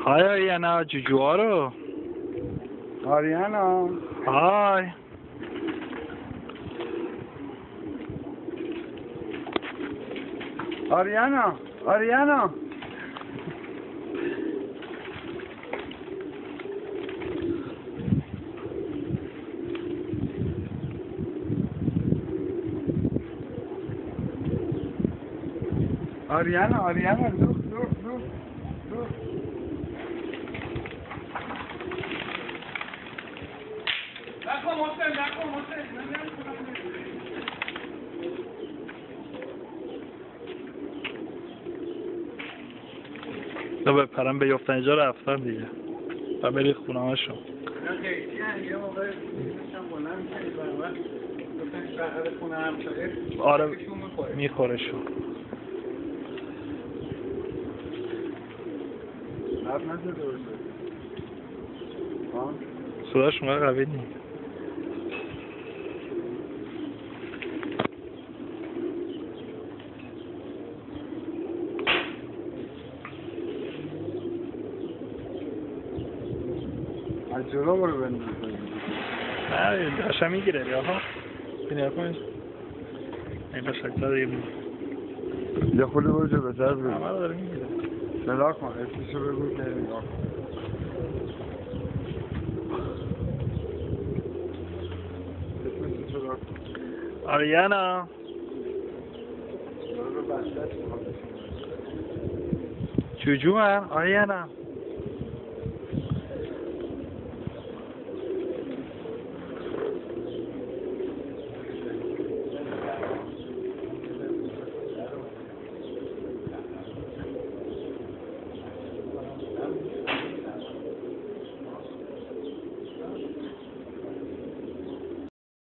های آریانا جوجوارو. آریانا های آریانا آریانا آریانا آریانا لوک لوک لوک لوک نکن محسن دو بپرم بیفتن اینجا رفتن دیگه و بری خونه هاشون. یه موقع میشم بلند میشه برابر گفتن بغل خونه همسایه آره میخوره شون. لب نزده باشه صداش اونقدر قوی نیست. از جلو برو بندازه نه قشنگ میگیره یا ها بینه کنید این قشنگ‌تر دیگه میگیره. یه خود برو جلوتر همه برو رو داره میگیره. صدا کن اسمشو بگو که نگاه کن اسمشو صدا کن آریانا برو بسته جوجو من آریانا